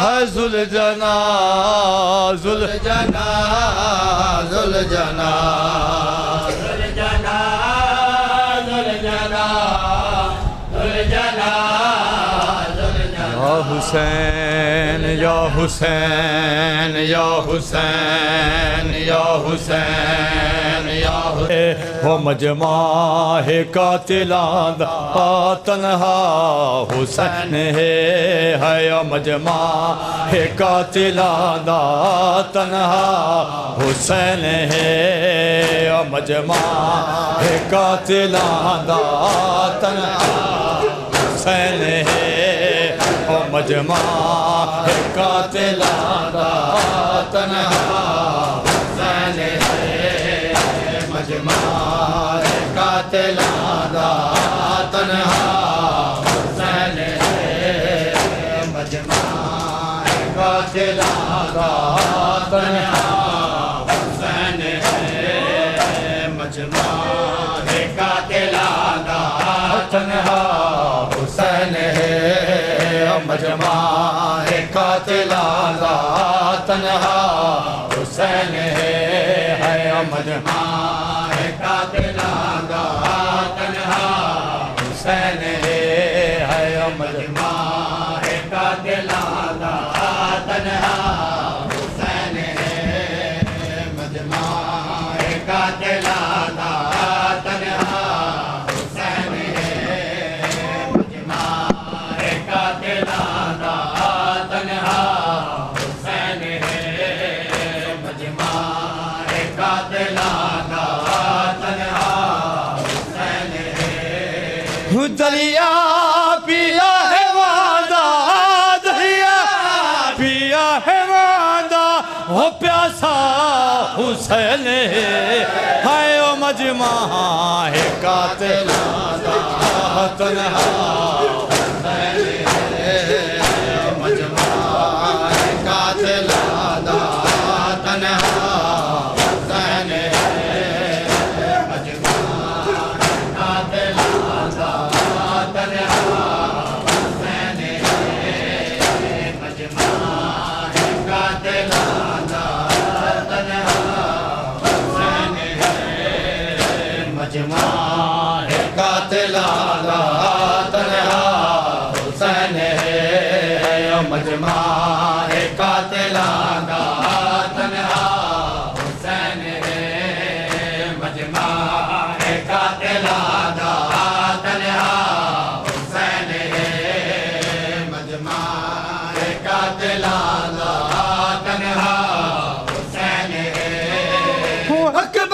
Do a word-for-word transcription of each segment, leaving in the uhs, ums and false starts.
है जुलजना जुलजना जुलजना जुलजना जुलजना जुलजना या हुसैन या हुसैन या हुसैन या हुसैन या हुसैन हो मजमा है कातिलां दा तन्हा हुसैन है है मजमा है कातिलां दा तन्हा हुसैन है मजमा है कातिलां दा तन्हा हुसैन है मजमा है कातिलां दा तन्हा हुसैन है मजमा है कातिलां दा तन्हा हुसैन है मजमा है कातिलां दा तन्हा हुसैन है मजमा है कातिलां दा तन्हा हुसैन है मजमा है कातिलां दा तन्हा हुसैन है मजमा है कातिलां दा तन्हा हुसैन है मजमा है कातिलां दा तन्हा हुसैन है मजमा है कातिलां दा तन्हा हुसैन है मजमा है कातिलां दा तन्हा हुसैन है मजमा है कातिलां दा तन्हा हुसैन है दरिया पिया है वादा दरिया पिया है वादा हो प्यासा हुसैन है ओ मजमा है कातिलां दा तन्हा हुसैन है मजमा है कातिलां दा तन्हा हुसैन है मजमा है कातिलां दा तन्हा हुसैन है मजमा है कातिलां दा तन्हा हुसैन है मजमा है कातिलां दा तन्हा हुसैन है मजमा है कातिलां दा तन्हा हुसैन है मजमा है कातिलां दा तन्हा हुसैन है मजमा है कातिलां दा तन्हा हुसैन है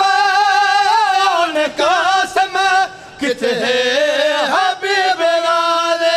अकबर कासम किथे हबीब नाले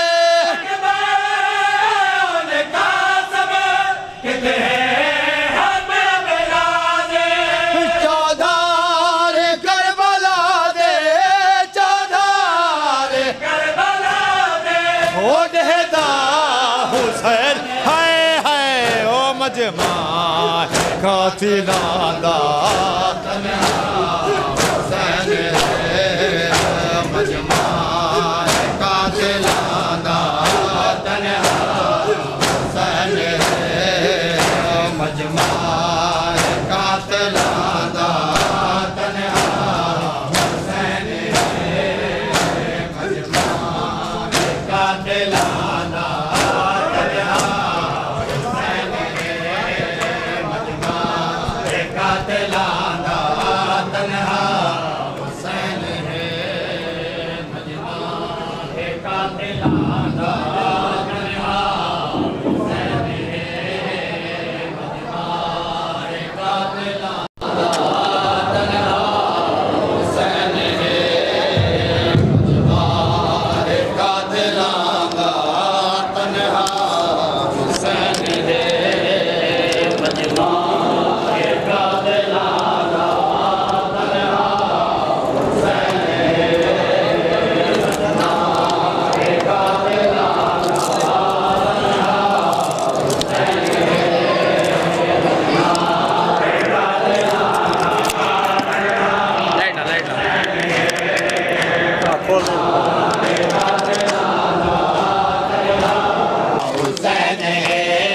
अकबर कासम किथे हबीब नाले चौधार करबला दे चौधार करबला दे ओ देदा हुसैन हाय हाय ओ मजमा कातिलां दा तन्हा हुसैन है मजमा है कातिलां दा तन्हा हुसैन है मजमा है कातिलां दा तन्हा हुसैन है मजमा है कातिलां दा तन्हा हुसैन है मजमा है कातिलां दा तन्हा हुसैन है मजमा है कातिलां दा तन्हा हुसैन है मजमा है कातिलां दा तन्हा हुसैन है मजमा है कातिलां दा तन्हा हुसैन है मजमा है कातिलां दा तन्हा हुसैन हुसैन है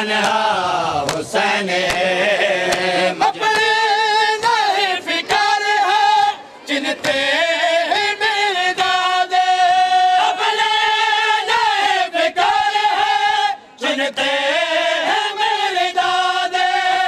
तन्हा हुसैन अपने नहीं फिकर है चिन्हते मेरे दादे अपने नहीं फिकर है चिन्हते मेरे दादे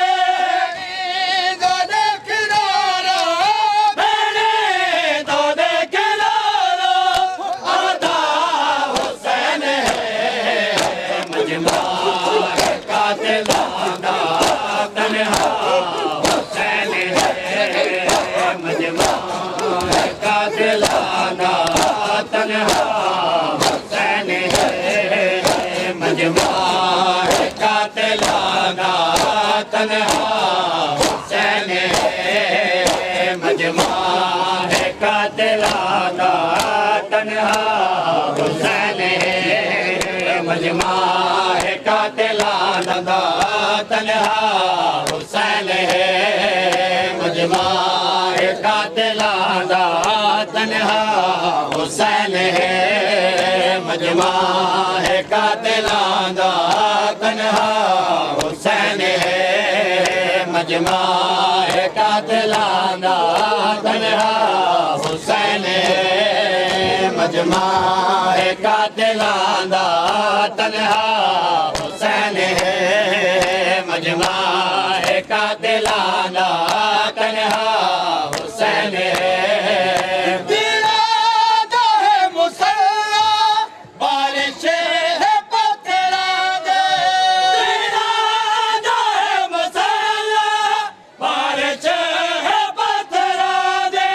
तो देख लो मैंने तो देख लो आता हुसैन है मजमा कातिलाना तन्हा हुसैन है मजमा कातिलाना तन्हा हुसैन है मजमा कातिलाना तन्हा हुसैन है मजमा कातिलाना तन्हा हुसैन है मजमा कातिलाना तन्हा हुसैन है मजमा कातिलाना तन्हा हुसैन है मजमा कातिलाना तन्हा हुसैन है मजमा कातिलाना तन्हा हुसैन है मजमा कातिलाना तन्हा हुसैन है मजमा कातिलाना तन्हा हुसैन है दिलादा है मुसल्ला बारिश है पत्थरा दे दिलादा है मुसल्ला बारिश है पत्थरा दे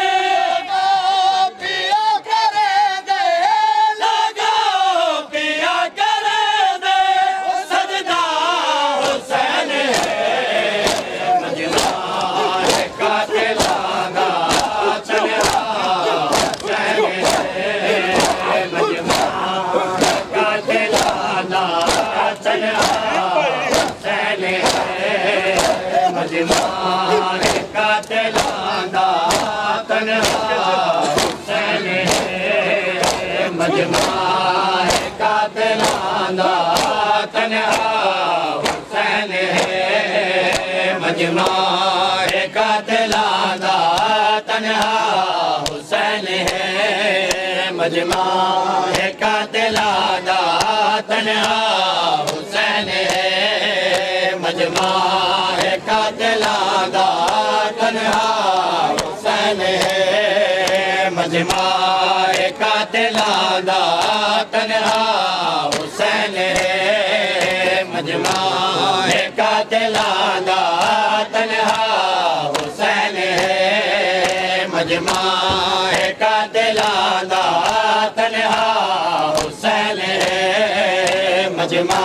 पिया करे दे लगा पिया करे दे सजदा हुसैन है मजमा कातिलाना तन्हा हुसैन है मजमा कातिलाना तन्हा हुसैन है मजमा कातिलाना तन्हा हुसैन है मजमा कातिलाना तन्हा हुसैन है मजमा कातिलाना तन्हा हुसैन है मजमा कातिलाना तन्हा हुसैन है मजमा कातिलाना तन्हा हुसैन है मजमा कातिलाना तन्हा हुसैन है मजमा कातिलाना तन्हा हुसैन है मजमा कातिलाना तन्हा हुसैन है मजमा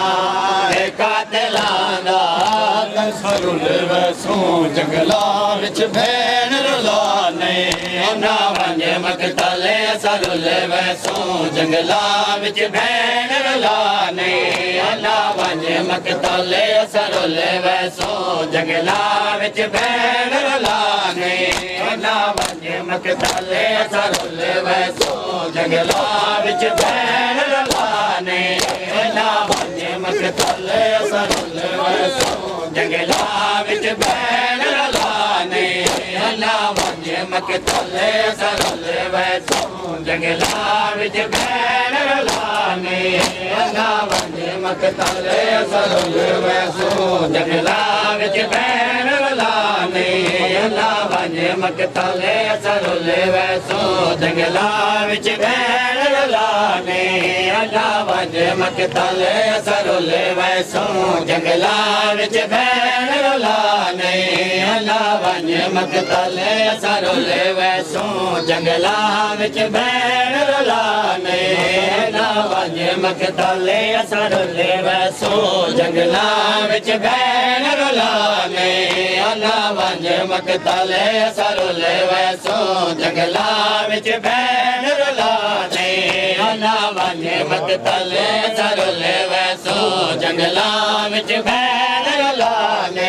कातिलाना सरुल वसू जंगला विच भैन रुलाने ना वंज मकतले सरुल वसू जंगला विच भैन रुलाने ना वंज मकतले सरुल वसू जंगला विच भैन रुलाने ना वंज मकतले सरुल वसू जंगला विच भैन रुलाने ना वंज मकतले सरुल वसू जंगला विच भैन रुलाने ना वंज मकतले सरुल वसू जंगला विच भैन रुलाने ना वंज मकतले सरुल वसू जंगला विच भैन रुलाने ना वंज मकतले सरुल वसू जंगला विच भैन रुलाने ना वंज मकतले सरुल वसू जंगला विच भैन रुलाने ना वंज मकतले सरुल वसू जंगला विच भैन रुलाने ना वंज मकतले सरुल वसू जंगला विच भैन रुलाने ना वंज मकतले सरुल वसू जंगला विच भैन रुलाने ना वंज मकतले सरुल वसू जंगला विच भैन रुलाने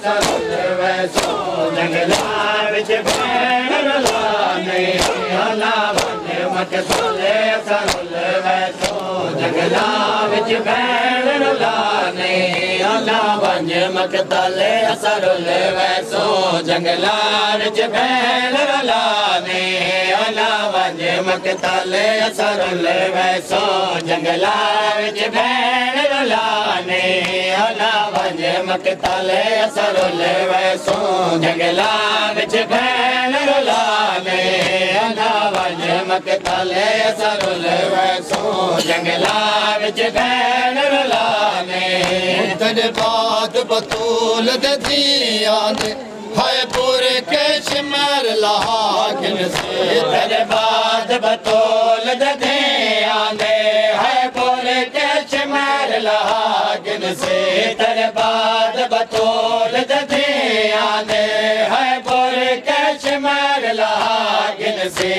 असरुल वैसो जंगला विच भैन रुलाने अला वंज मकतले असरुल वैसो जंगला विच भैन रुलाने अला वंज मकतले असरुल वैसो जंगला विच भैन रुलाने अला वंज मकतले असरुल वैसो जंगला विच भैन रुलाने अला वंज मकतले असरुल वैसो जंगला विच भैन रुलाने अला वंज मकतले असरुल वैसो जंगला विच भैन रुलाने तेरे बाद बतूल दे दियां दे हाय पूरे के शिमर लागिन से तेरे बाद बतूल दे दियां दे हाय पूरे के शिमर लागिन से तेरे बाद बतूल दे दियां दे हाय पूरे के शिमर लागिन से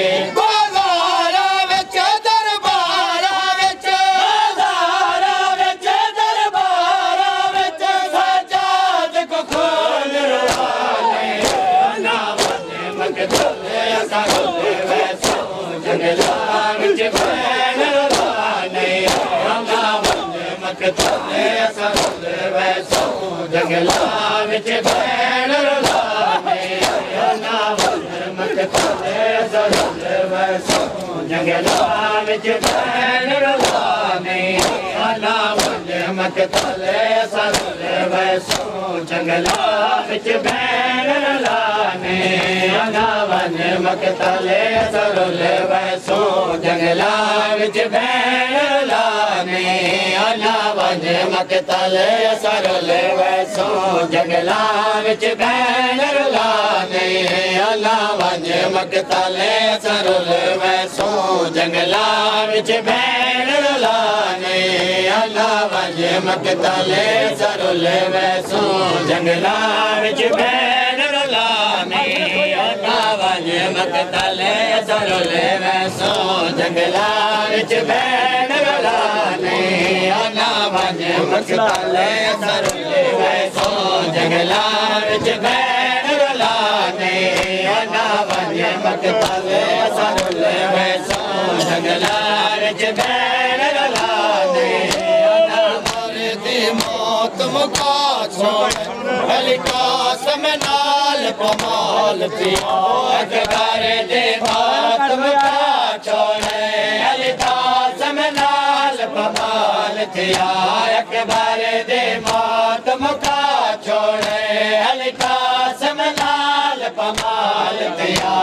जंगला विच भैन रुलाने अला वंज मकतले असरुल वैसो जंगला विच भैन रुलाने अला वंज मकतले असरुल वैसो जंगला विच भैन रुलाने अला वंज मकतले असरुल वैसो जंगला विच भैन रुलाने अला वंज मकतले असरुल वैसो जंगला विच भैन रुलाने अला वंज मकतले असरुल वैसो जंगला विच भैन रुलाने अला वंज मकतले असरुल वैसो जंगला विच भैन रुलाने अला वंज मकतले असरुल वैसो जंगला विच भैन रुलाने अला वंज मकतले असरुल वैसो जंगला विच भैन रुलाने अला वंज मकतले असरुल वैसो जंगला विच भैन रुलाने अला वंज मकतले असरुल वैसो जंगला विच भैन रुलाने अला मारे दी मौत मुका छोड़ अली कासम नाल कमाल पिया अकबर दे बात मुका छोड़े अली कासम नाल कमाल पिया अकबर दे बात मुका छोड़े अली कासम नाल कमाल पिया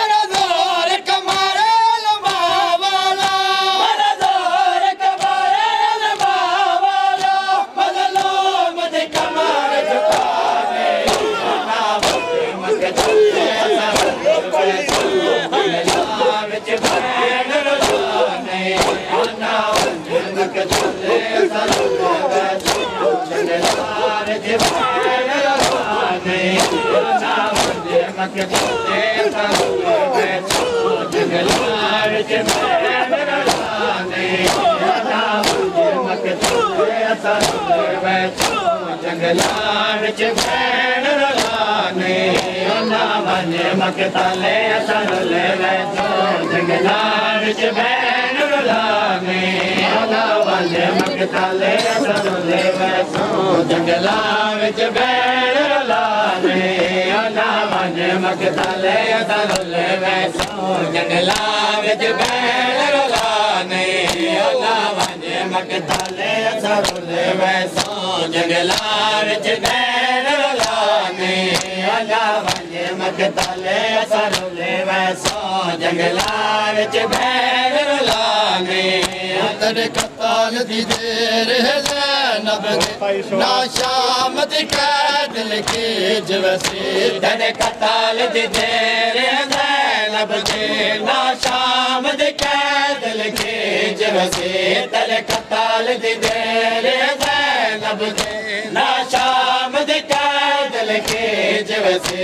जंगला विच भैन रुलाने अला वंज मकतले असरुल वैसो जंगला विच भैन रुलाने अला वंज मकतले असरुल वैसो जंगला विच भैन रुलाने अला वंज मकतले असरुल वैसो जंगला विच भैन रुलाने अला वंज मकतले असरुल वैसो जंगला विच भैन रुलाने अला वंज मकतले असरुल वैसो जंगला विच भैन रुलाने तेरे कताल दी देर है ज़ैनब ना शाम दी कैद लिखी जवसी तेरे कताल दी देर है ज़ैनब ना शाम दी कैद लिखी जवसी तेरे कताल दी देर है ज़ैनब ना शाम दी कैद लिखी जवसी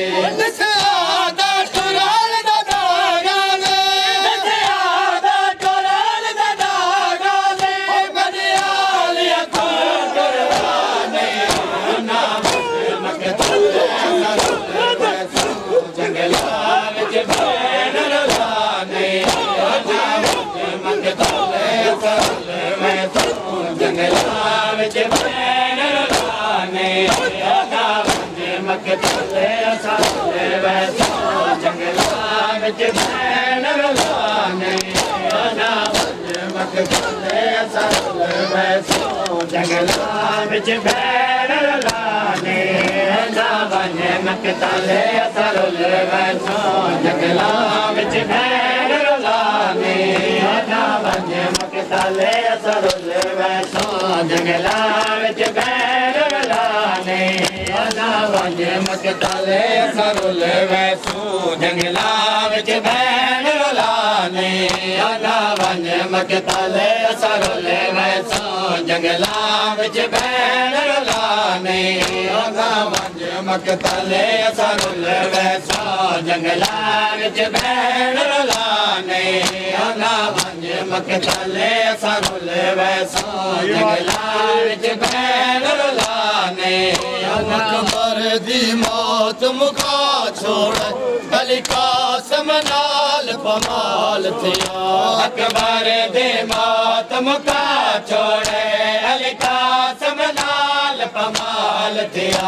Allah मकतले साले वैसो जंगला विच भैन रलाने ना वंज मकतले साले वैसो जंगला विच भैन रलाने ना वंज मकतले साले वैसो जंगला विच भैन रलाने ना वंज मकतले साले वैसो जंगला विच भैन रलाने ना वंज मकतले साले वैसो जंगला विच भैन रलाने ना वंज मकतले साले वैसो जंगला विच भैन रलाने ना वंज मकतले साले वैसो जंगला विच भैन रलाने ना वंज मकतले साले वैसो जंगला विच भैन रलाने अकबर दी मौत मुखा छोड़ अली कासम नाल पमाल थिया अकबर दी मौत मुखा छोड़ अली कासम नाल पमाल थिया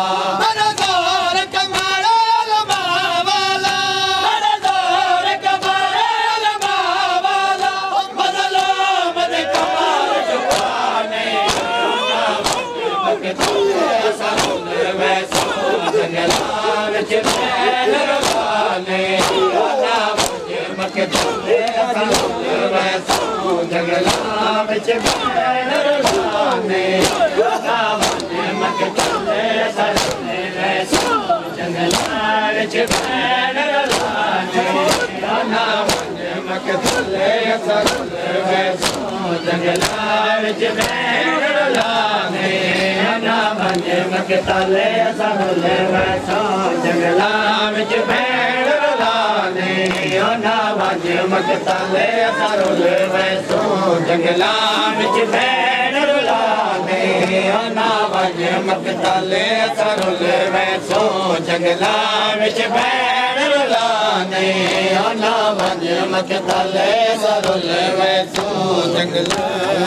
जंगला विच भैन रलाने ना वंज मकतले साले वैसो जंगला विच भैन रलाने ना वंज मकतले साले वैसो जंगला विच भैन रलाने ना वंज मकतले साले वैसो जंगला विच भैन रलाने ना वंज मकतले साले वैसो जंगला विच भैन रलाने ना वंज मकतले साले वैसो जंगला विच भैन रलाने ना वंज मकतले साले वैसो जंगला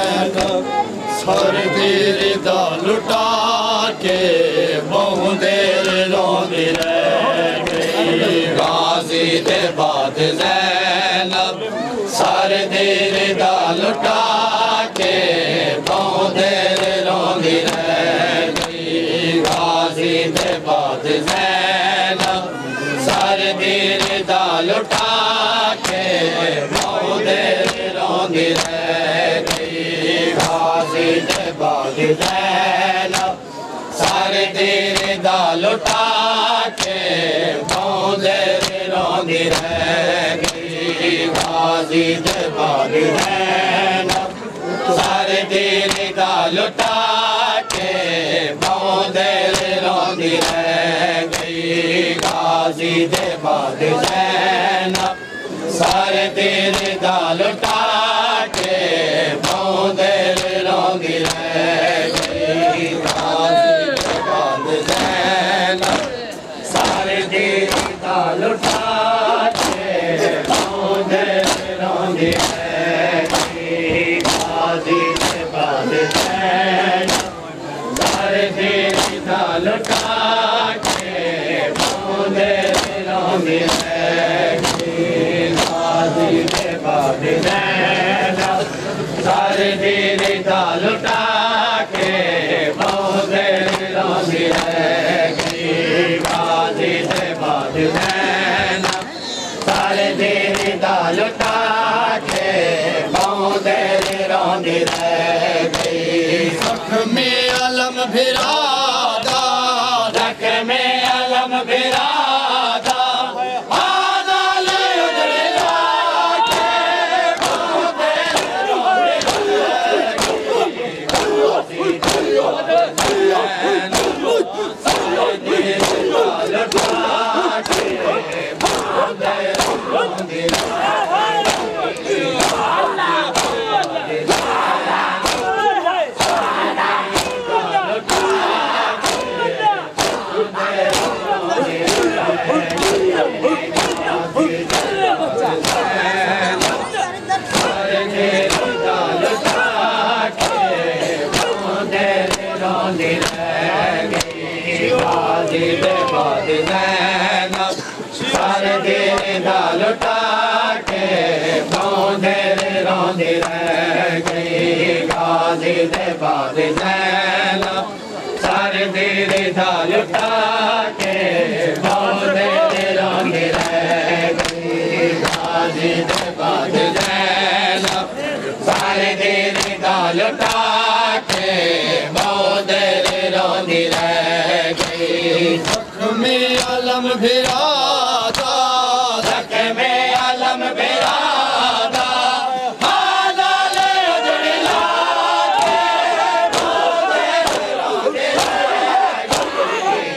सर तेरे दा लुटा के बहु देर रोंदी रह गई गाजी दे बाद ज़ैनब सर देर दा लुटा के बहु देर रोंदी रह गई गाजी दे बाद ज़ैनब सर देर दा लुटा के बहु देर रोंदी रह गई गाजी दे बाद ज़ैनब सर देर दा लुटा के बहु देर रोंदी रह गई गाजी दे बाद ज़ैनब सर देर दा लुटा के बहु देर रोंदी रह गई गाजी दे बाद ज़ैनब सर देर दा लुटा के बहु देर रोंदी रह गई गाजी दे बाद ज़ैनब सर देर दा लुटा के बहु देर रोंदी रह गई गाजी दे बाद ज़ैनब सर देर दा लुटा के बहु देर रोंदी रह गई गाजी दे बाद ज़ैनब सर देर दा लुटा के बहु देर रोंदी रह गई गाजी दे बाद ज़ैनब सर देर दा लुटा के बहु देर रोंदी रह गई सख में अलम भिरादा रख में अलम भिरादा आदा ले उजड़ा के बहु देर रोंदी गाजी दे बाद ज़ैनब सारे दिन दा लुटा के बौंदे रोंदी रह गई। गाजी दे बाद ज़ैनब सारे दिन दा लुटा के बौंदे रोंदी रह गई। गाजी दे बाद ज़ैनब सारे दिन दा लुटा के बौंदे रोंदी रह गई। ज़ख्म अलम भिरादा ज़ख्म अलम भिरादा हालाल उजड़ी लाके बौंदे रोंदी रह गई।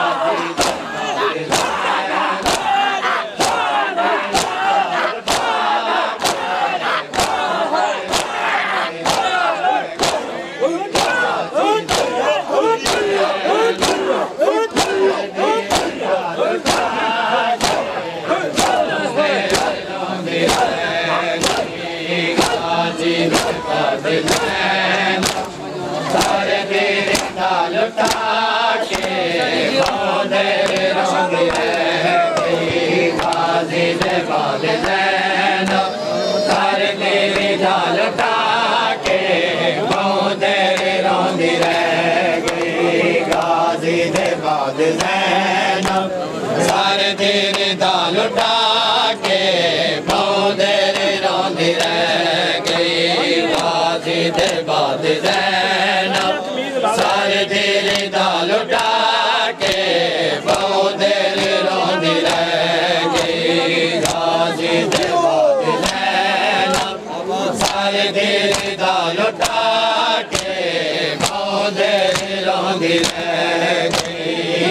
सारे दिन दा लुटा के बौंदे रोंदी रह गई। गाजी दे बाद ज़ैनब सारे दिन दा लुटा के बौंदे रोंदी रह गई। गाजी दे बाद ज़ैनब सारे दिन दा लुटा के बौंदे रोंदी रह गई। गाजी दे बाद ज़ैनब सारे दिन दा लुटा के बौंदे रोंदी रह गई। गाजी दे बाद ज़ैनब सारे दिन दा लुटा के बौंदे रोंदी रह गई।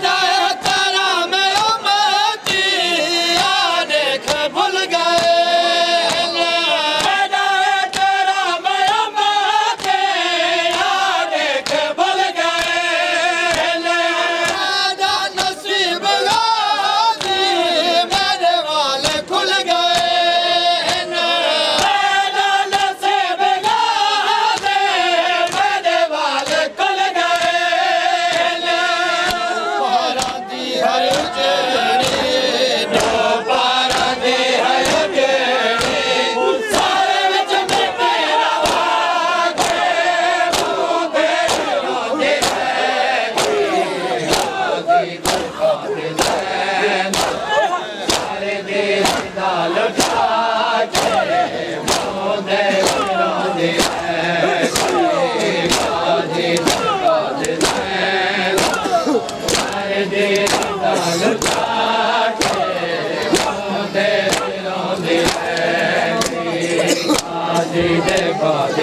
बाद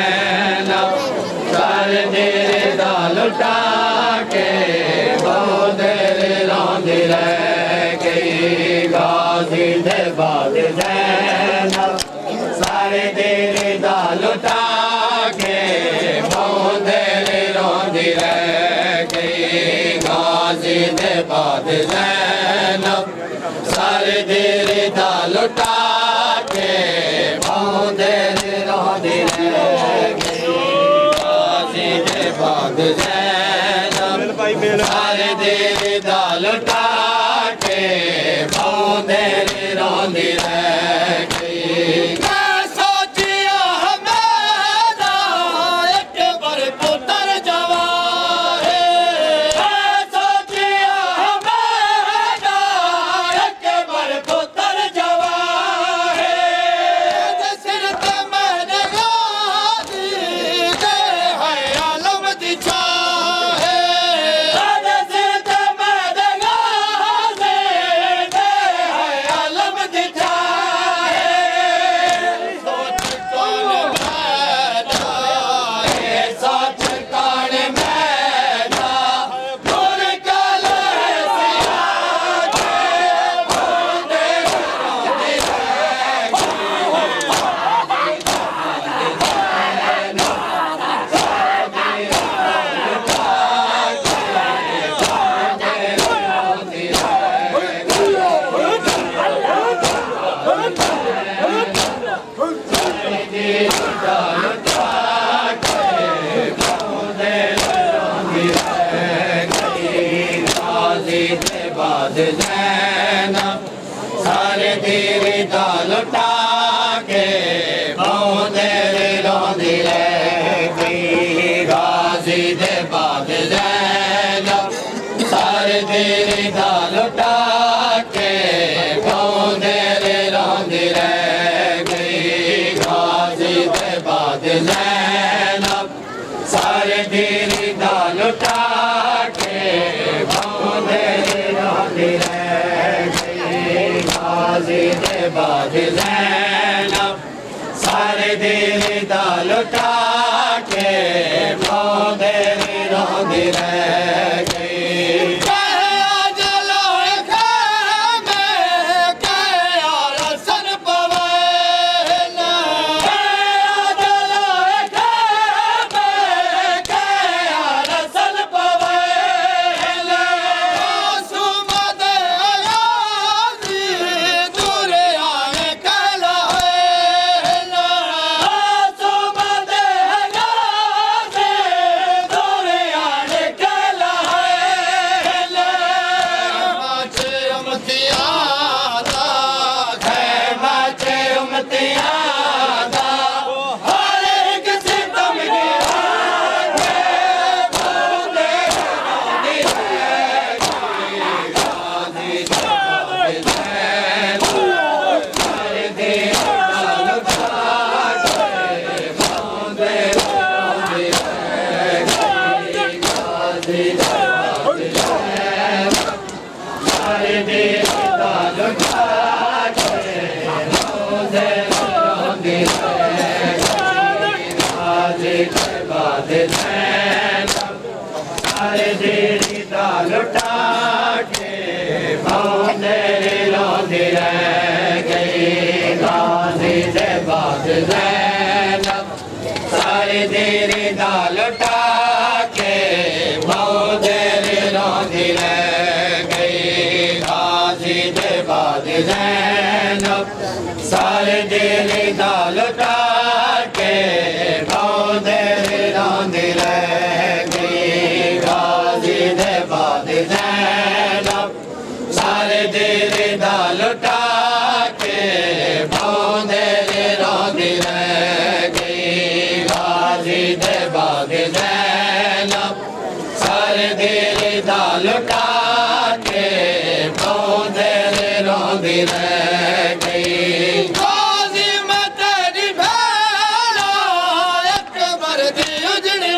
ज़ैनब सारे दिन दा लुटा के बौंदे रोंदी रह गई। गाजी दे बाद ज़ैनब सारे दिन दा लुटा के बौंदे रोंदी रह गई। गाजी दे बाद ज़ैनब सारे दिन दा लुटा के बौंदे रोंदी रह गई। गाजी दे बाद ज़ैनब सारे दिन दा लुटा के बौंदे रोंदी रह गई। है गाजी दे बाद ज़ैनब सारे तेरे दा लुटा के बहुते रोंदी रह गई गाजी दे बाद ज़ैनब सारे तेरे दा लुटा के बहुते रोंदी रह गई गाजी दे बाद ज़ैनब सारे तेरे दा लुटा के बहुते रोंदी रह गाजी दे बाद ज़ैनब सारे दिल दा लुटा के बहुते रोंदी रह गई सारे दिल दा लुटा के बहुते रोंदी रह गई गाजी दे बाद ज़ैनब सारे दिल दा लुटा के बहुते रोंदी रह गई गाजी दे बाद ज़ैनब सारे दिल दा लुटा के बहुते रोंदी रह ज़ैनब सारे दिल दा लुटा के बहुते रोंदी रह गई गाजी दे बाद ज़ैनब सारे दिल दा लुटा के बहुते रोंदी रह गई गाजी मैं तेरी भेड़ा अकबर दी उजड़ी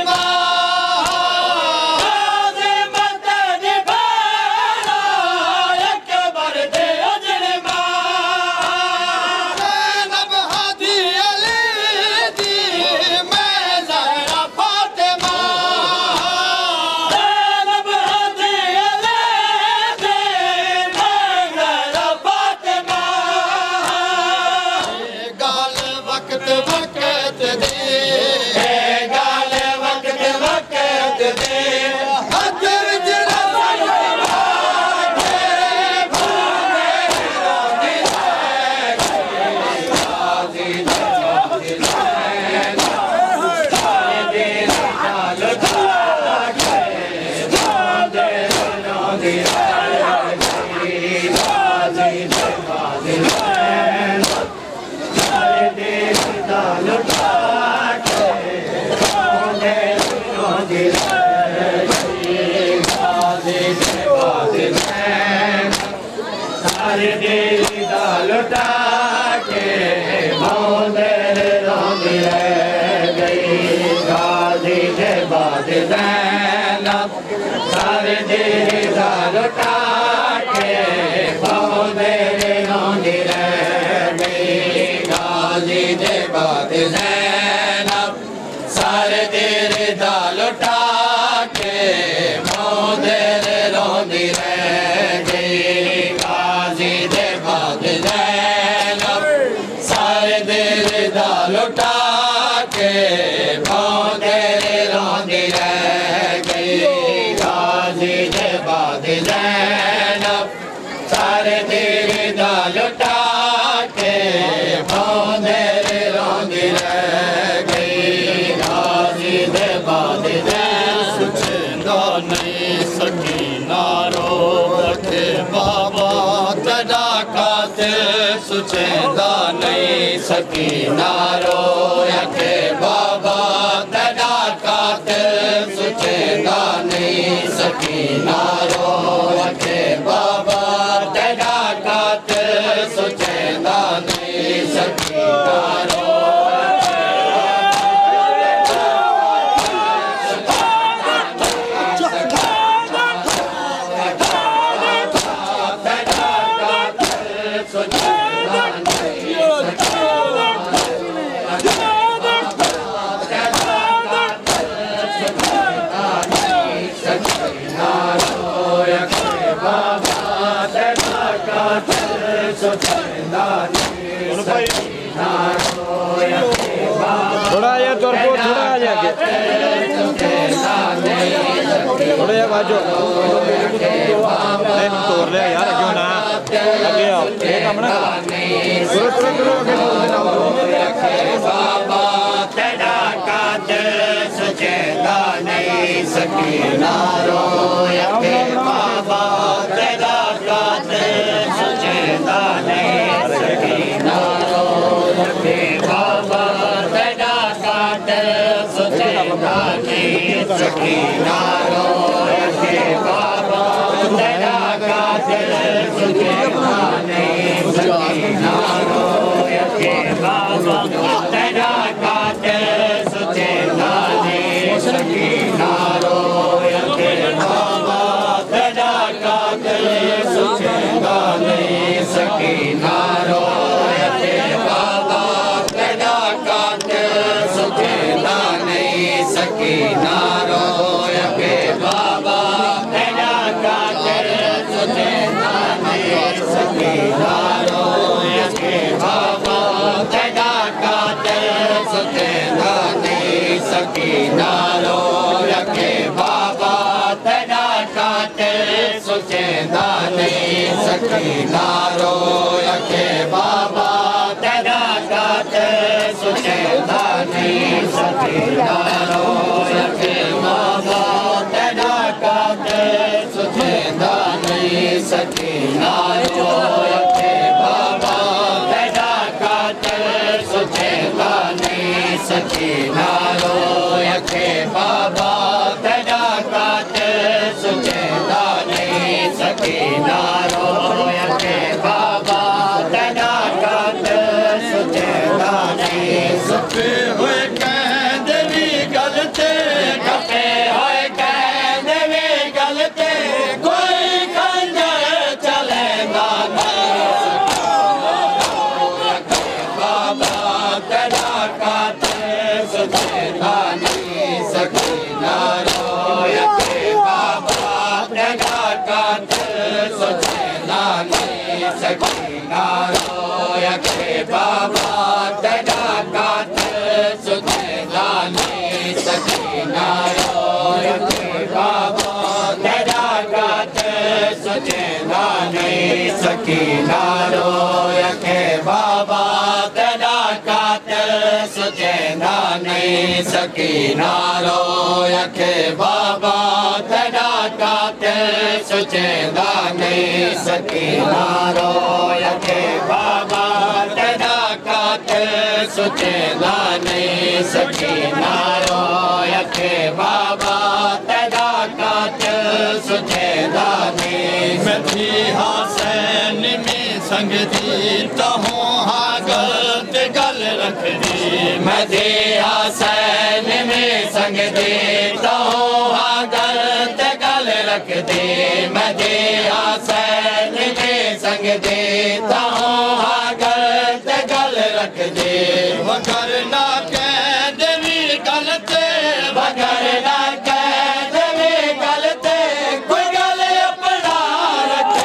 सारे दिल दा लुटा के बहुते रोंदी रह गई गाजी दे बाद ज़ैनब सारे दिल दा लुटा के बहुते रोंदी रह गई गाजी दे बाद ज़ैनब सारे दिल दा लुटा के बहुते रोंदी रह गई गाजी दे बाद ज़ैनब सारे दिल दा लुटा के बहुते रोंदी रह गई गाजी दे बाद ज़ैनब सारे दिल दा लुटा के बहुते रोंदी रह गई गाजी दे बाद ज़ैनब नहीं सकी नारो बाबा तेरा कातिल सुचेंदा नहीं सकीना रोया के बाबा तेरा कातिल सुचेंदा नहीं सकीना रोया के बाबा तेरा कातिल सुचेंदा नहीं सकीना थोड़ा यार तौर पर थोड़ा आ जाके थोड़ा यार बाजू तोड़ ले यार क्यों ना आगे आओ ये काम ना करो करो करो आगे बाबा तेरा कातिल सुचेंदा नहीं सकीना रोया के बाबा तेरा कातिल सुचेंदा नहीं सकीना रोया के बाबा तेरा कातिल सुचेंदा नहीं सकीना रोया के बाबा तेरा कातिल सुचेंदा नहीं सकीना रोया के बाबा तेरा कातिल सुचेंदा नहीं सकीना रोया के बाबा तेरा कातिल सुचेंदा नहीं सकीना रोया के बाबा तेरा कातिल सुचेंदा नहीं सकीना रोया के बाबा तेरा कातिल सुचेंदा नहीं सकीना रोया के बाबा तेरा कातिल सुचेंदा नहीं सकीना रोया के बाबा तेरा कातिल सुचेंदा नहीं सकीना रोया के बाबा तेरा कातिल सुचेंदा नहीं सकीना रोया के बाबा तेरा कातिल सुचेंदा नहीं सकीना रोया के बाबा तेरा कातिल सुचेंदा नहीं सकीना रोया के बाबा तेरा कातिल सुचेंदा नहीं सकीना रोया के बाबा तेरा कातिल सुचेंदा नहीं सके हुए कहंदे भी गलते खपे होए कहंदे भी गलते कोई खंजर चलेंदा बाबा तेरा कातिल सुचेंदा नहीं सकीना रोया के बाबा तेरा कातिल सुचेंदा नहीं सकीना रोया के बाबा तेरा कातिल सुचेंदा नहीं सकीना रोया के बाबा तेरा कातिल सुचेंदा नहीं सकीना रोया के बाबा तेरा कातिल सुचेंदा नहीं सकीना रोया के बाबा तेरा कातिल सुचेंदा नहीं सकीना रोया के बाबा तेरा कातिल सुचेंदा नहीं सकीना रोया के बाबा तेरा कातिल सुचेंदा नहीं मैं हासैन में संग दी तो हूँ हाँ गलत गल रख दी मैं दे हासैन में संग दे तो हूँ हाँ गलत गल रख दे मैं दे हासैन में संग देता हूँ हाँ गलत गल रख दे मगर ना कह देवी गलते मगर ना कह देवी गलते कोई गल अपना रखे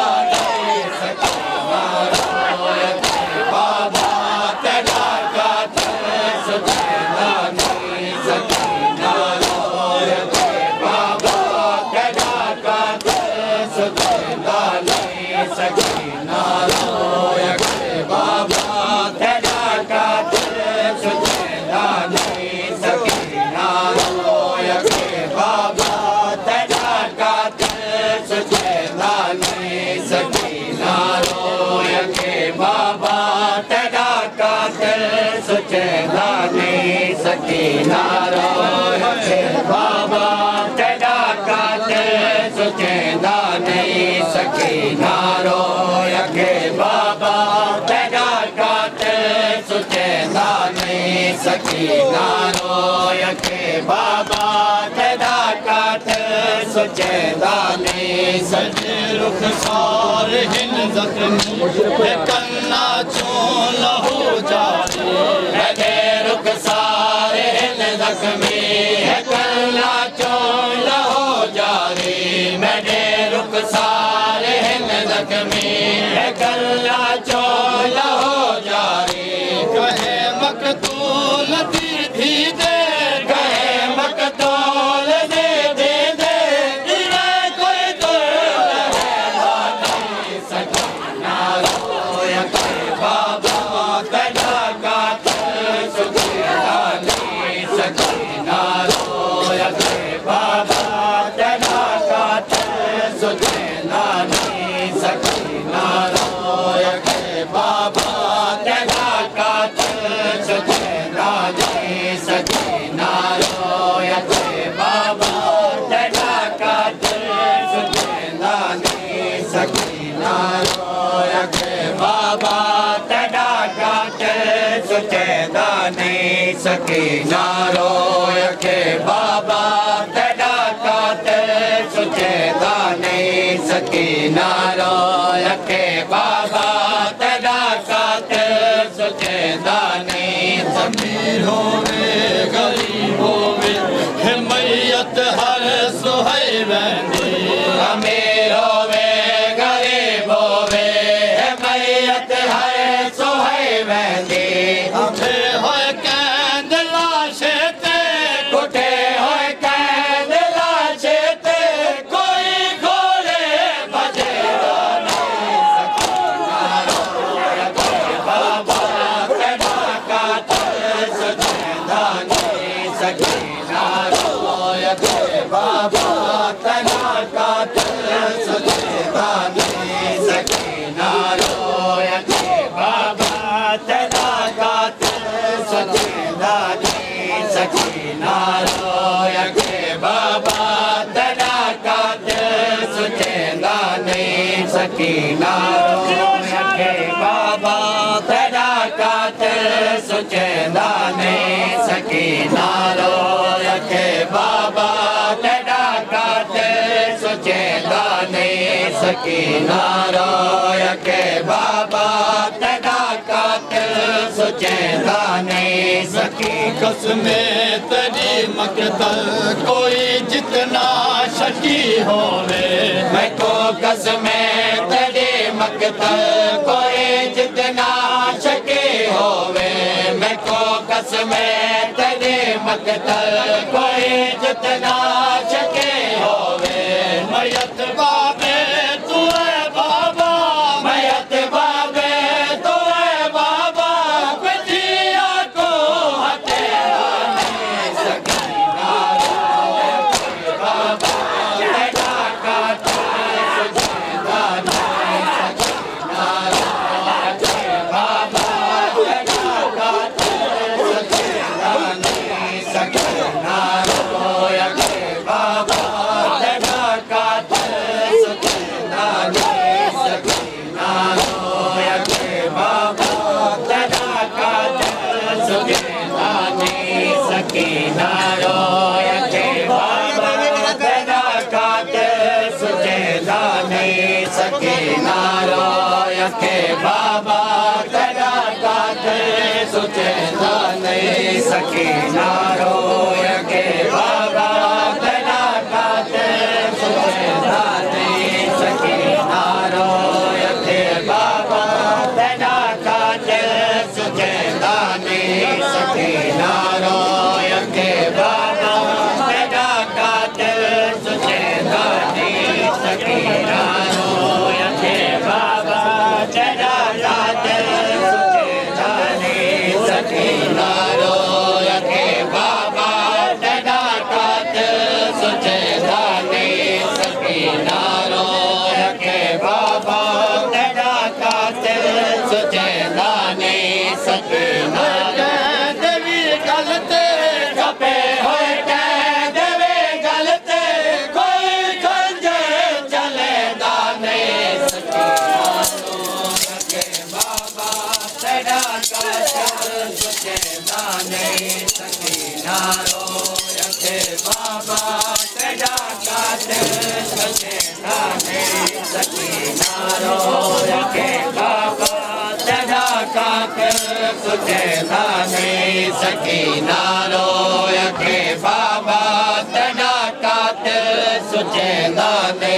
बाबा तेरा कातिल सुचेंदा नहीं सकीना रोया के बाबा तेरा कातिल सुचेंदा नहीं सकीना रोया के बाबा तेरा कातिल सकीना रोय के बाबा तेरा काट सुचे दाने सजे रुख सार हिन जख्मी कन्ना चोन हो जारी है रुख सार हिन जख्मी कन्ना चोन हो जारी मेरे रुख सार हिन जख्मी कन्ना चोन हो जारी कहे मकतूल दी धी दे कहे मकतूल दे दे दे इने कोई तो नहीं सकीना रोय के बाबा तेरा काट सुचे दाने सकीना रोय के बाबा तेरा काट सुचे दाने सकीना रोय के बाबा तेरा काट सुचे दाने सकीना रोय के बाबा तेरा काट सुचे दाने सकीना रोय के बाबा तेरा काट सुचे दाने सकीना रोय के बाबा तेरा काट सुचे दाने सकीना रोय के बाबा तेरा काट सुचे दाने अमीर होवे गरीब होवे हिमायत हर सुहाई बंदी अमीर होवे गरीब होवे हिमायत हर सुहाई बंदी उठे होए कैद लाशे ते उठे होए कैद लाशे ते कोई घोड़े बजेगा नहीं सकीना रोय के बाबा तेरा काट सुचे दाने सकीना रोय के बाबा तेरा काट सुचे दाने सकीना रोय के बाबा तेरा काट सुचे दाने सकीना रोय के बाबा तेरा काट सुचे दाने सकीना रोय के बाबा तेरा काट सुचे दाने सकीना रोय के बाबा तेरा काट सुचे दाने सकीना रोय के बाबा तेरा काट सुचे दाने सकी कसमे तेरी मकतल कोई जितना शकी होवे मैं को कसमे तेरी मकतल कोई जितना शकी होवे मैं को कसमे तेरी मकतल कोई जितना शकी होवे मयत बाबे तू है बाबा मयत बाबे तू है बाबा पिटिया को हटेगा नहीं सकीना रोय के बाबा तेरा काट सुचे दाने सकीना रोय के बाबा तेरा काट सुचे दाने सकीना रोय के बाबा तेरा काट सुचे दाने सकीना रोय के बाबा तेरा काट सुचे दाने सकीना रोय के बाबा तेरा काट सुचे दाने सकीना रोय के बाबा तेरा काट सुचे दाने सकीना रोय के बाबा तेरा काट सुचे दाने सकीना रोय के बाबा तेरा काट सुचे दाने सकीना रोय के बाबा तेरा काट सुचे दाने सकीना रोय के बाबा तेरा काट सुचे दाने सकीना रोय के बाबा सुचे दाने सकीना रोया के बाबा तेरा काते सुचे दाने सकीना रोया के बाबा तेरा काते सुचे दाने सकीना रोया के बाबा तेरा काते सुचे दाने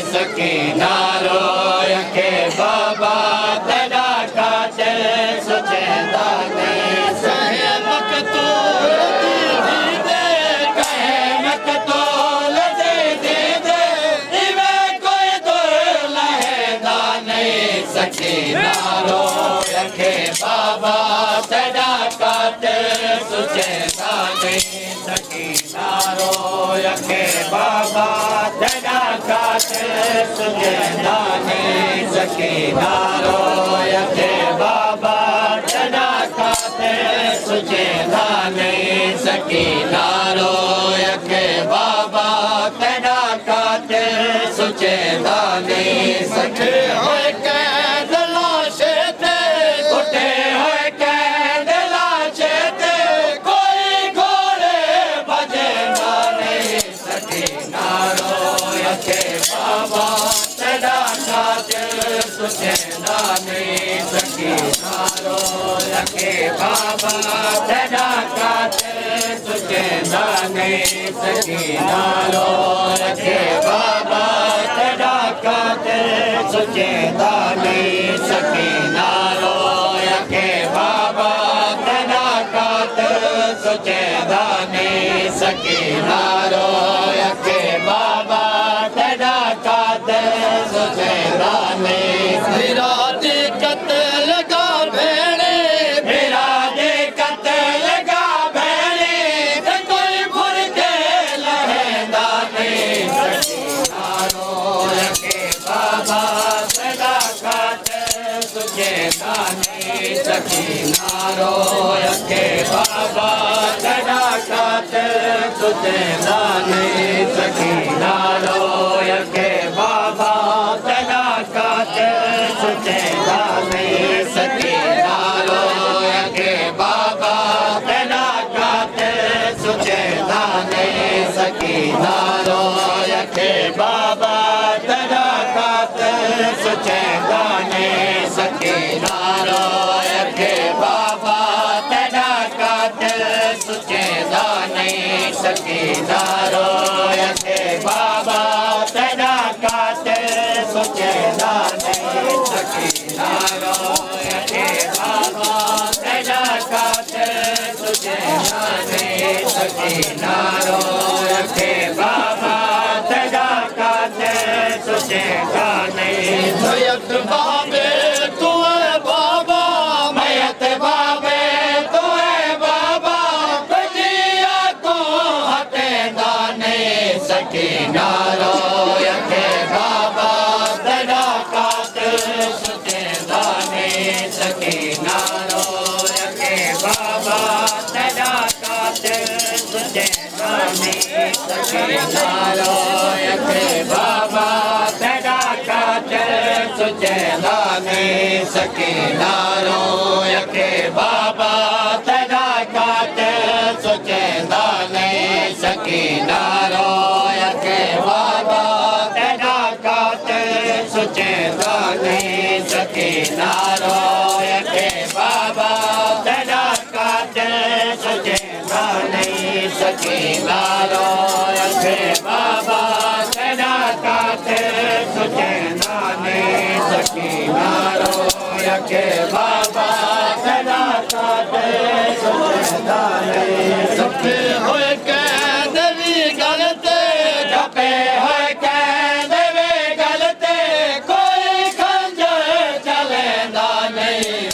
सकीना रोया के बाबा तेरा काते सुचे दाने सहे मकतूल दे दे कहे मकतूल दे दे दे इवे कोई दुल है दाने सकीना रोया के बाबा तेरा काते सुचे दाने सकीना रोया के बाबा तेरा काते सुचे दाने सकीना रोया के बाबा तेरा काते सुचे दाने सकीना रोया के बाबा तेरा काते सुचे दाने सखे होए कैद लाशे ते उठे होए कैद लाशे ते कोई घोड़े बजे दाने सकीना रोया के बाबा तेरा काते सुचे दाने सकीना रोया के बाबा तेरा काते सुचे दाने सकीना रोया के बाबा तेरा काते सुचे दाने सकीना रोया के बाबा तेरा काते सुचे दाने सकीना रोया के बाबा तेरा काते सुचे दाने मेरा दिक्कत लगा भेड़े मेरा दिक्कत लगा भेड़े ते कोई भुर के लहे दाने सकीना रोया के बाबा तेरा काते सुचे दाने सकीना रोया के बाबा तेरा काते सुचे दाने सकीना रोया के बाबा तेरा काते सुचे दाने सकीना रोया के बाबा तेरा काते सुचे दाने सकीना रोया के बाबा तेरा काते सुचे दाने सकीना रोया के बाबा तेरा काते सुचे दाने सकीना रोया के बाबा तेरा काते सुचे दाने सकीना रोया के बाबा तेरा काते सुचे दाने सकीना रोया के बाबा तेरा काते सुचे दाने मयत बाबे तू है बाबा मयत बाबे तू है बाबा बजिया को हटे दाने सकीना रोया के बाबा तेरा काते सुचे दाने सकीना रोया के बाबा तेरा काते सुचे दाने सकीना रोया के बाबा तेरा काते सुचे दाने सकीना रोया के बाबा तेरा काते सुचे दाने सकीना रोया के बाबा तेरा काते सुचे दाने सकीना रोया के बाबा तेरा काते सुचे दाने सकीना रोया के बाबा तेरा काते सुचे दाने सकीना रोया के बाबा तेरा काते सुचे दाने सपे होए कैद भी गलते जपे होए कैद भी गलते कोई खंजर चले दाने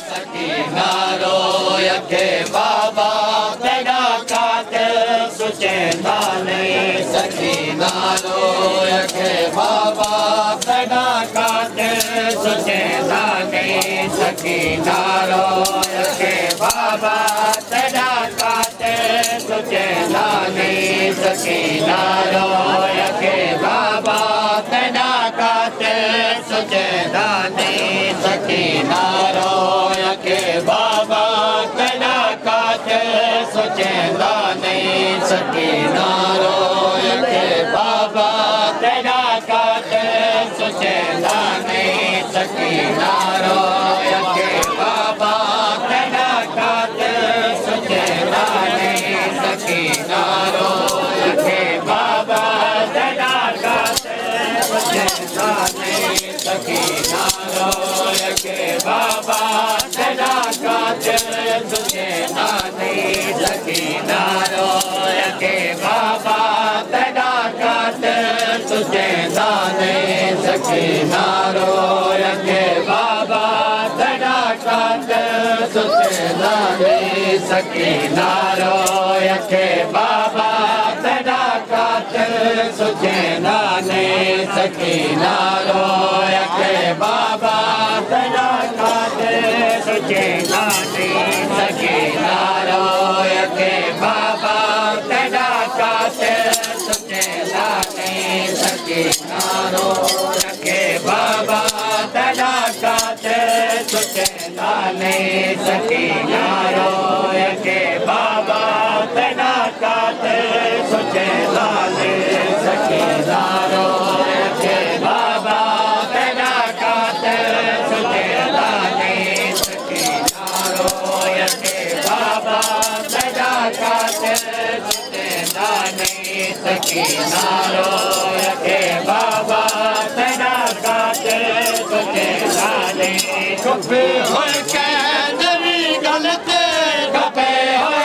सकीना रोया के बाबा तेरा काते सुचे दाने सकीना रोया के बाबा तेरा काते सुचे दाने सकीना रोया के बाबा तेरा काते सुचे दाने सकीना रोया के बाबा तेरा काते सुचे दाने सकीना रोया के बाबा तेरा काते सुचे दाने सकी नारो यके बाबा तेरा काते सुचे दाने सकी नारो यके बाबा तेरा काते सुचे दाने सकी नारो यके बाबा तेरा काते सुचे दाने सकी नारो यके बाबा तेरा काते सुचे दाने सकी नारो यके बाबा तेरा काते सुचे दाने सकी नारो यके बाबा तेरा काते सुचे दाने सकी नारो यके बाबा तेरा काते सुचे दाने सकी नारो यके बाबा तेरा काते सुचे दाने सकी नारो यके बाबा तेरा काते सुचे दाने सकी नारो यके बाबा तेरा काते सुचे दाने सकी नारो यके बाबा तेरा काते सुचे दाने सकी नारो यके बाबा तेरा काते सुचे दाने सकी नारो यके बाबा तेरा काते सुचे दाने चुप होए कहदे गलते गपे होए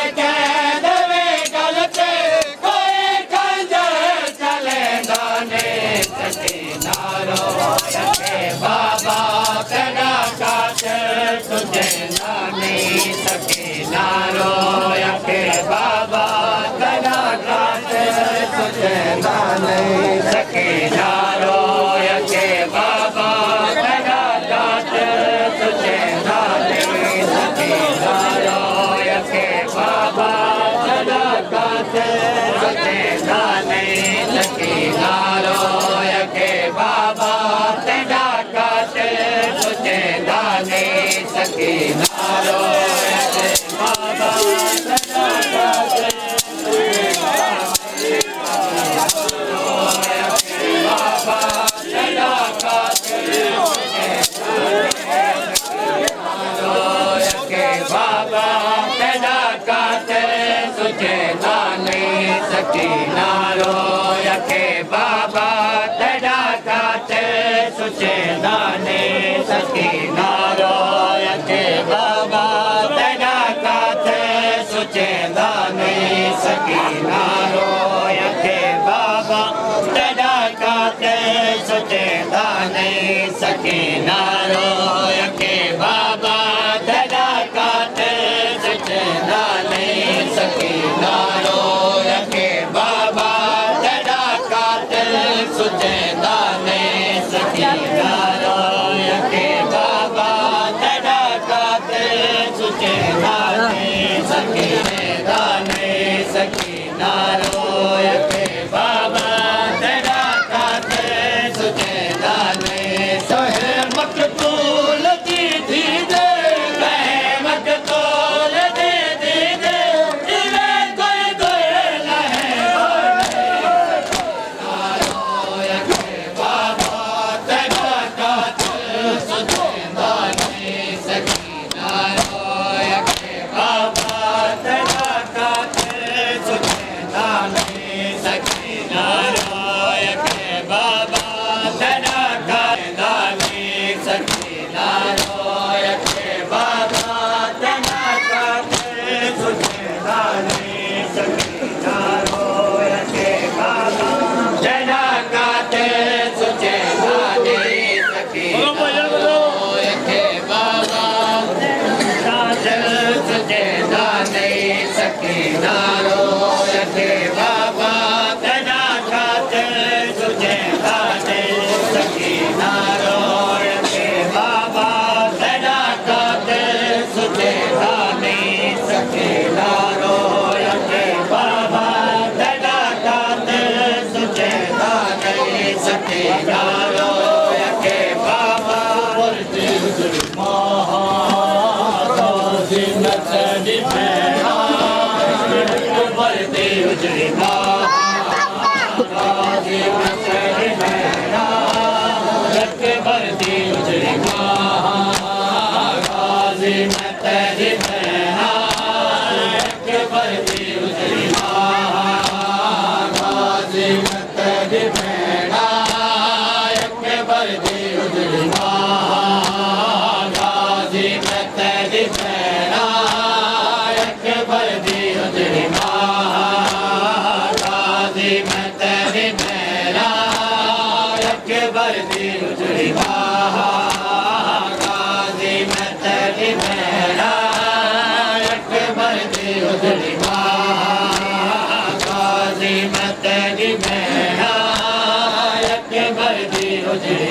कहदे गलते कोई कंजर चले दाने सकी नारो यके बाबा तेरा काते सुचे दाने सकी नारो यके बाबा तेरा काते सुचे दाने सकी नारो यके बाबा तेरा काते सुचे दाने सकी नारो यके बाबा तेरा काते सुचे दाने सकी नारो यके बाबा तेरा काते सुचे दाने सकी नारो यके बाबा तेरा काते बाबा तेरा काते यके बाबा तेरा काते सुचे दाने सकी नारो यके बाबा तेरा काते सुचे दाने सकी नारो यके बाबा तेरा काते सुचे दाने सकी नारो यके बाबा तेरा काते सुचे दाने सकी नारो यके बाबा तेरा काते सुचे दाने सकी नारो यके बाबा तेरा काते सुचे दाने सकी नारो यके बाबा तेरा काते सुचे दाने सकी दाने सकी नारो यके बाबा तेरा काते सुचे दाने सोहे मकतूल दी दी दे कहे मकतूल दी दी दे इवे कोई कोई लहे नारो यके बाबा तेरा काते सुचे दाने सकी नारो यके बाबा तेरा काते सुचे दाने सकी नारो यके बाबा तेरा काते दाने सकी नारो यके बाबा तेरा काते सुचे दाने सकी नारो यके बाबा तेरा काते सुचे दाने सकी नारो यके बाबा काते सुचे दाने सकी नारो यके बाबा तेरा काते सुचे दाने सकी नारो यके बाबा तेरा काते सुचे दाने सकी नारो यके बाबा तेरा काते सुचे दाने सकी नारो यके बाबा बोलते महा नचनी पैना बढ़ते उजड़ी नचनी पैना अकबर दी उजड़ी गाजी में तेरी मेरा अकबर दी उजड़ी गाजी में तेरी मेरा अकबर दी उजड़ी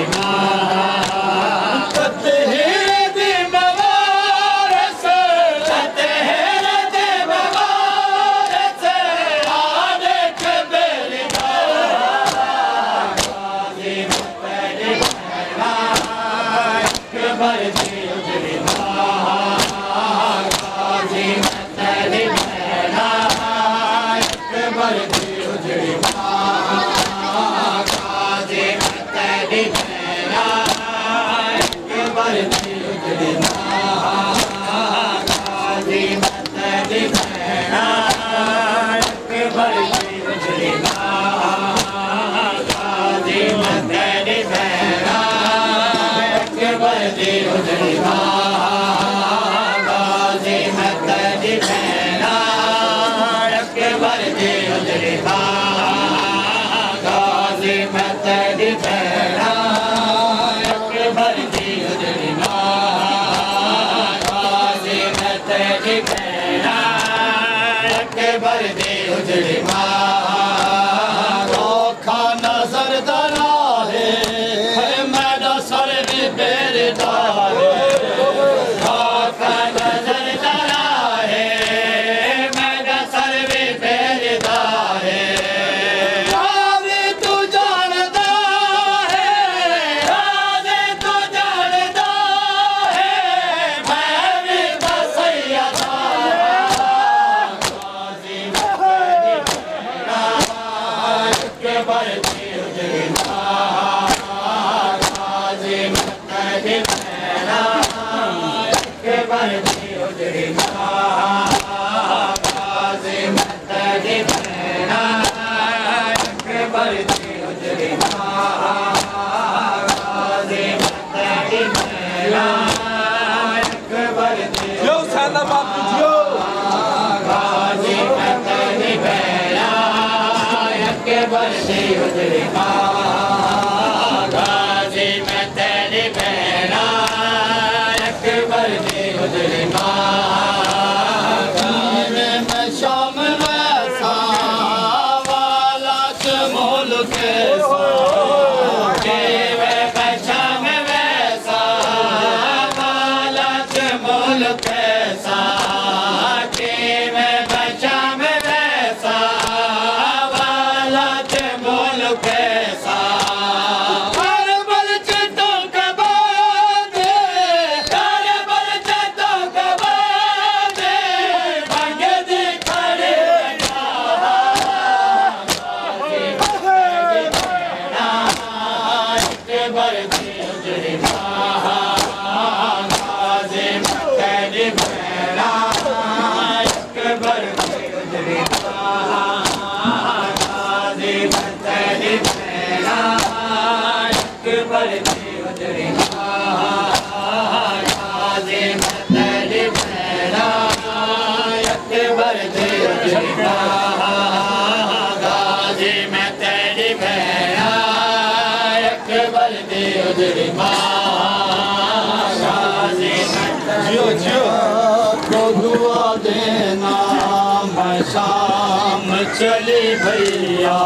चली भैया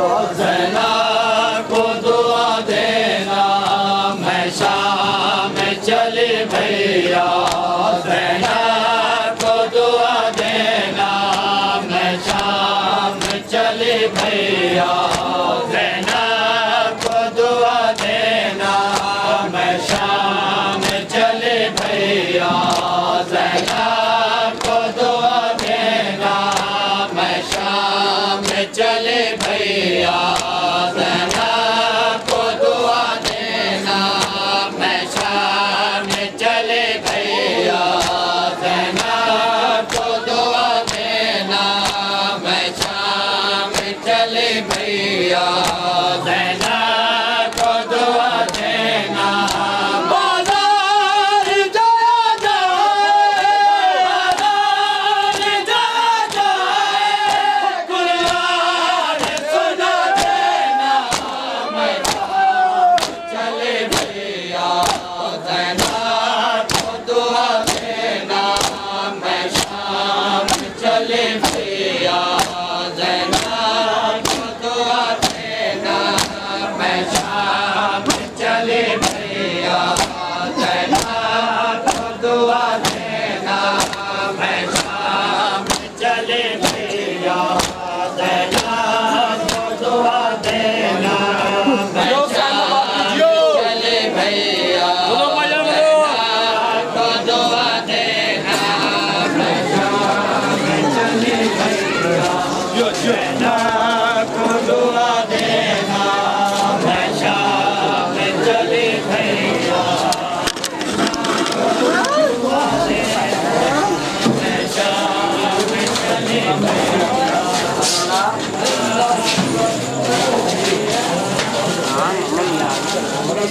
ज़ैना को दुआ देना, मैं शाम चली भैया ज़ैना को दुआ देना, मैं शाम चली भैया ज़ैना को दुआ देना, मैं शाम चली भैया ज़ैना को दुआ देना, मैं शाम चले भैया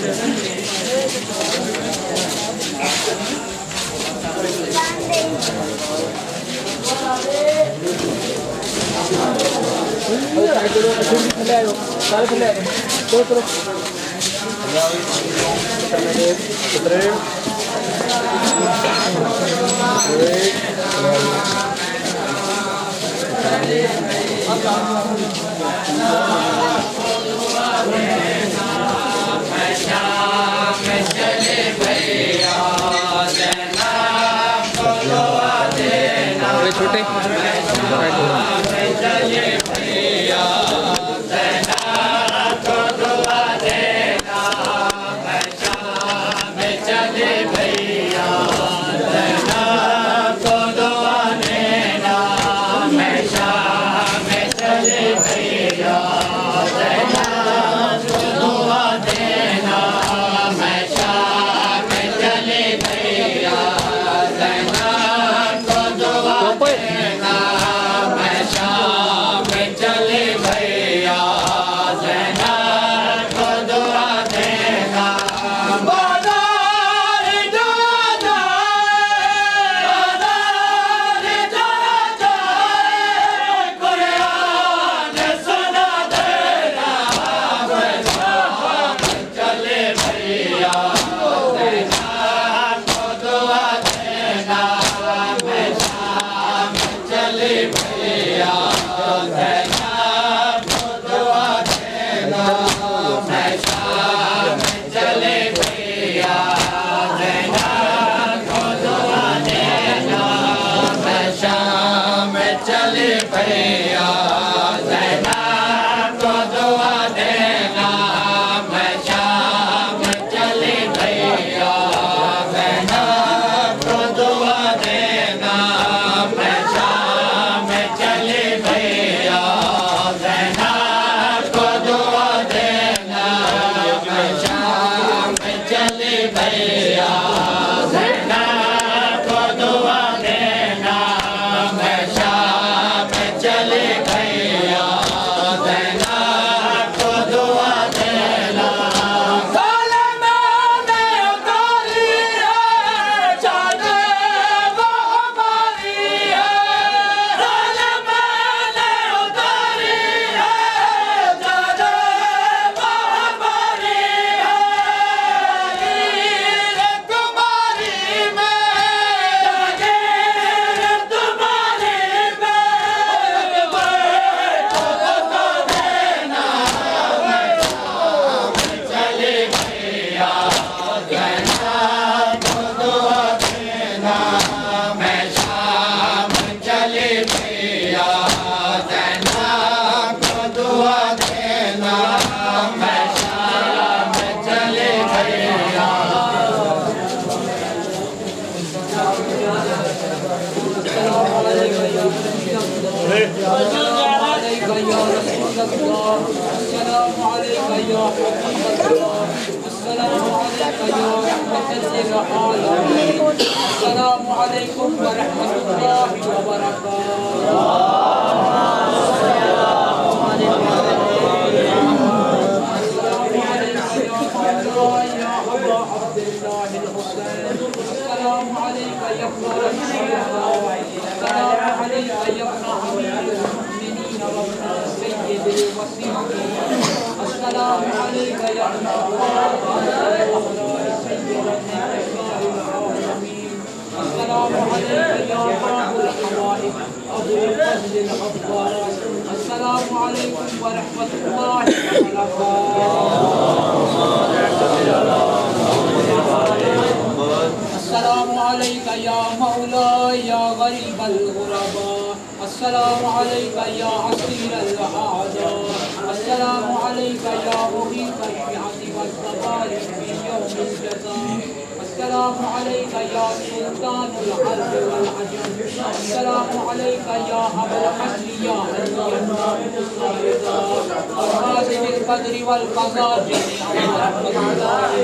सारे थले चलो चलो छोटे Assalamualaikum warahmatullahi Assalamualaikum warahmatullahi wabarakatuh. Assalamualaikum ya Maula ya Gharib al-Ghuraba. Assalamualaikum ya Asir al-A'ada. Assalamualaikum ya Muhit al-Shi'ati wal-Tabari fi yawm al-Jaza. Assalamualaikum ya Sultan al-Arab wal-Ajam. Assalamualaikum ya Abul Hasri ya al-Qasim al-Qadri wal-Qaza jami'an warahmatullahi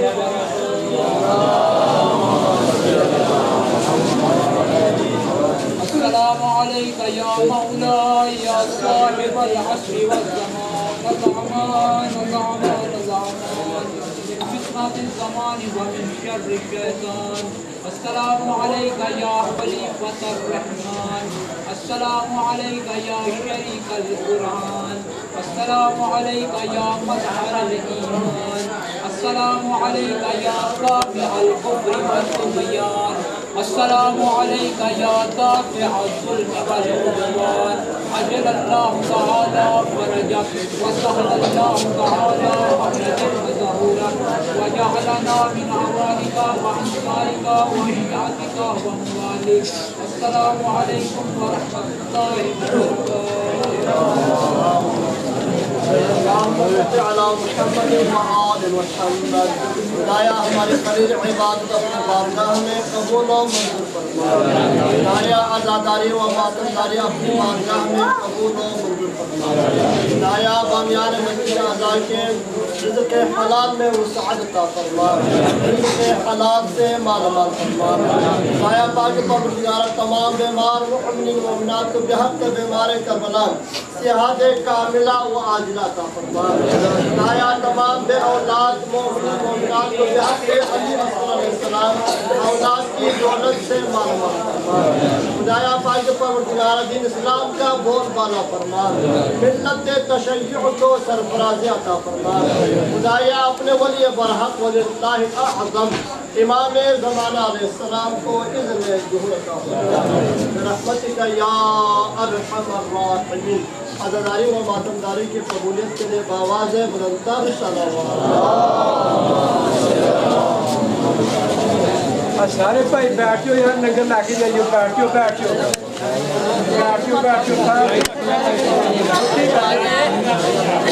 wabarakatuh. Assalamualaikum ya Maula ya Sahib al-Asri wal-Zaman. Al-Zaman, Al-Zaman, Al-Zaman. फितनतिज़ ज़मानि व मिन शर्रि शैतान। अस्सलामु अलैका या खलीफतर रहमान। अस्सलामु अलैका या शरीकल कुरान। अस्सलामु अलैका या मज़हरल ईमान। अस्सलामु अलैका या काफ़िअल कुफ्रि वत तुग़यान। अस्सलामु अलैका या दाफ़िअज़ ज़ुल्म वल उद्वान। अजलल्लाहु तआला फरजक व सहलल्लाहु तआला अमरक व ज़हूरक व जअलना मिन अवानिका व अंसारिका व हियातिका व अमवालिक। अस्सलामु अलैकुम व रहमतुल्लाहि व बरकातुहू। खुदाया हमारे करीब इबादत अपने बारगाह में कबूल और मंजूर फरमा। खुदाया आज़ादारी व मातमदारी अपनी बारगाह में कबूल और मंजूर फरमा। खुदाया बामियान मस्जिद अज़ा के रिज़्क़ हलाल में वुसअत अता फरमा। रिज़्क़ हलाल से मालामाल फरमा। खुदाया पाक परवरदिगार तमाम बीमार मुमिनीन व मुमिनात को बेहद बीमार करबला सेहत कामिला व आजिला अता फरमा। खुदाया तमाम बे औलाद मोमिन मोमिनात को बेहद अली अस्सलाम औलाद की दौलत से मालामाल फरमा। खुदाया पाक परवरदिगार दीन इस्लाम का बोलबाला फरमा। मिल्लत तशय्युअ को सरफराज़ी अता फरमा। खुदाया अपने वली बरहक वलिल्लाह अअज़म इमाम ज़माना अलैहिस्सलाम को इज़्न ज़ुहूर अता फरमा। रहमतिका या अरहमर राहिमीन। अज़ादारी व मातमदारी की कबूलियत के लिए बावाज़ बुलंदतर सलावत। सारे भाई बैठो यार, लंगर लाके जाइयो, बैठो बैठो बैठो बैठो सारे।